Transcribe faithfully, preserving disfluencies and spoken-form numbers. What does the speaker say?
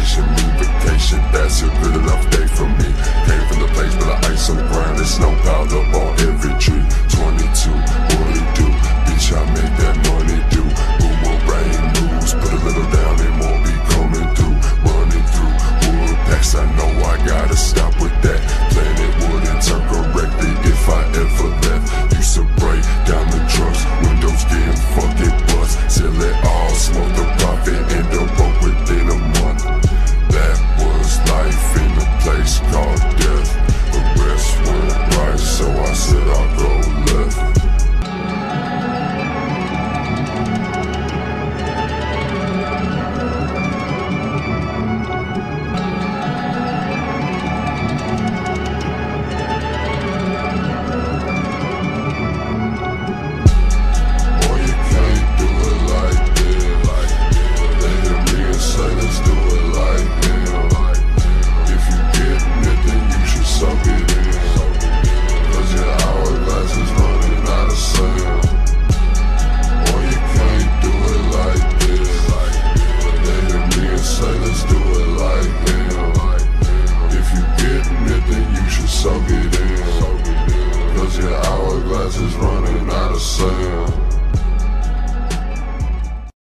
vacation, me vacation, that's a good enough day for me. Came from the place where the ice on the ground and snow piled up on every tree. Twenty-two, what it do? Bitch, I make that money do. Boomerang moves, put a little down and more be coming through. Running through wood packs, I know I gotta stop with that. Planet wouldn't turn correctly if I ever left. Used to break down the trucks, windows getting fucking bust. Till it all smoke the profit and the rope within a month. That was life in a place called death. The rest went right, so I said I'll go left. Soak it in, cause your hourglass is running out of sand.